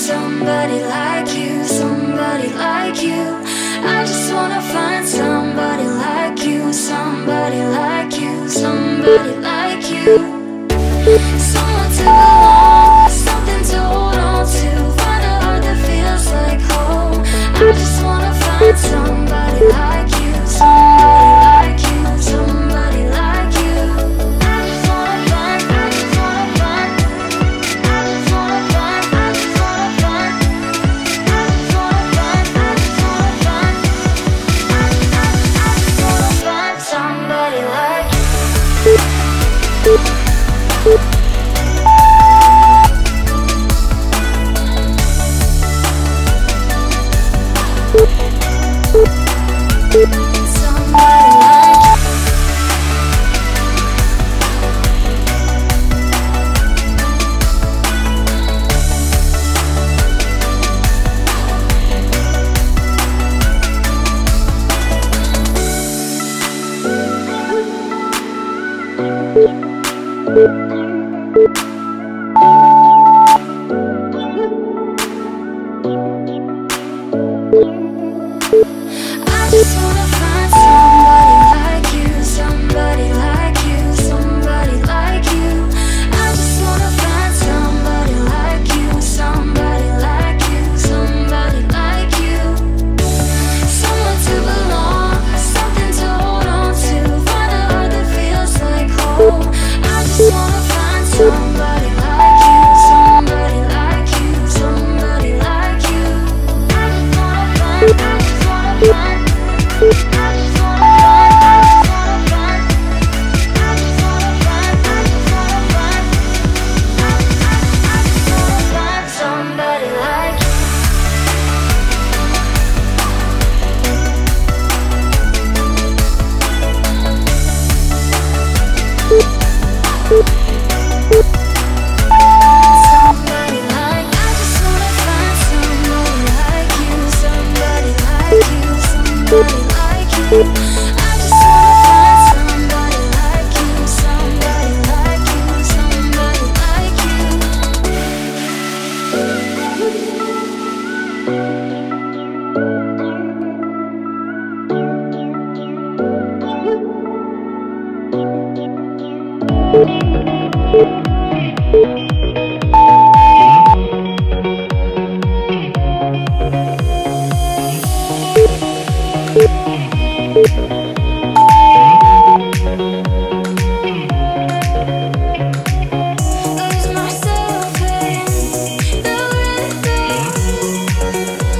somebody like you, somebody like you. I just wanna find somebody like you, somebody like you, somebody like you. Someone to belong, something to hold on to, find a heart that feels like home. I just wanna find somebody like you, somebody like you, somebody like you. I just wanna find, I just wanna find, I just wanna find, I just wanna find, I just wanna find, I just wanna find, I just wanna find somebody like you. I just wanna find somebody like you, somebody like you, somebody like you. I just wanna find somebody like you, somebody like you, somebody like you. Someone to belong, something to hold on to, find a heart that feels like home. I just wanna find somebody like you, somebody like you, somebody like you. I just wanna find, I just wanna find, I just wanna find, I just wanna find, I just wanna find, I just wanna find, I just wanna find somebody like you. Somebody like, I just wanna find somebody like you, somebody like you, somebody like you. I just wanna find somebody like you, somebody like you, somebody like lose myself in the rhythm.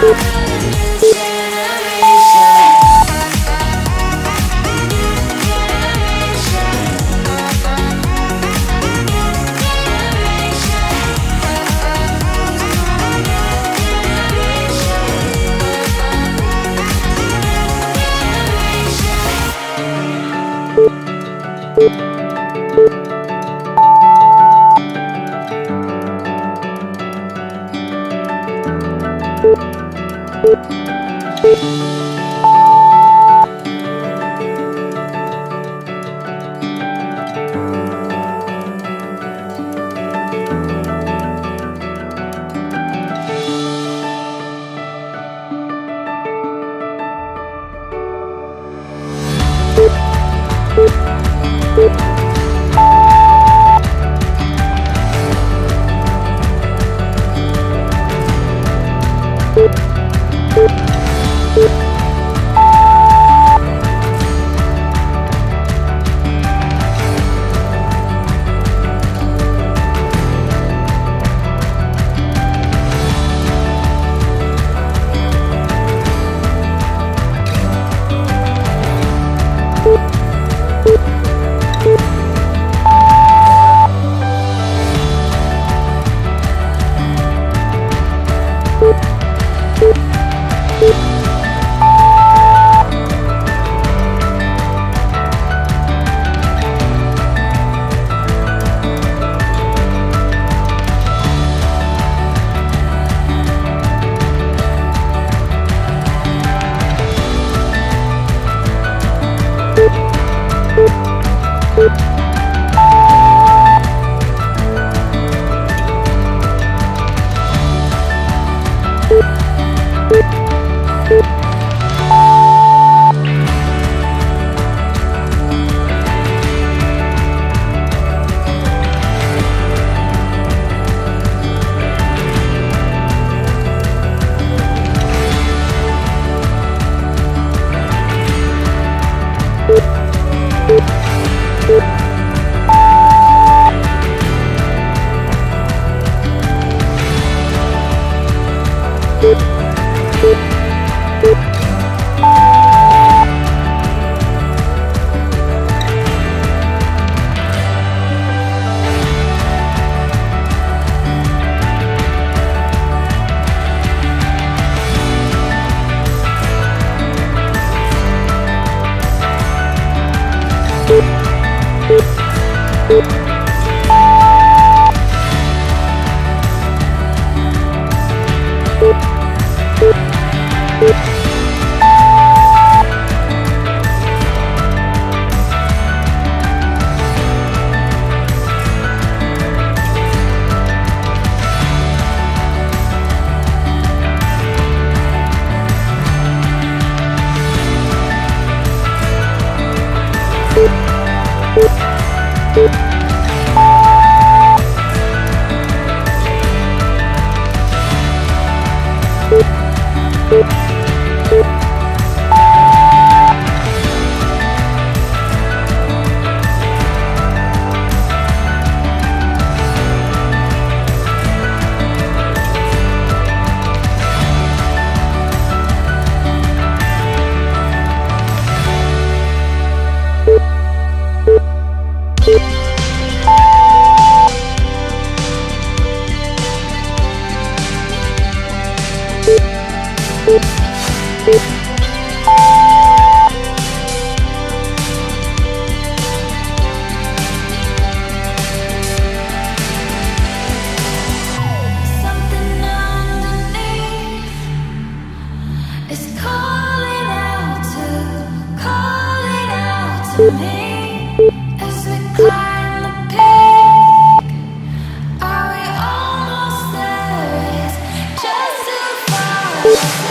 to me as we climb the peak. Are we almost there? It's just too far.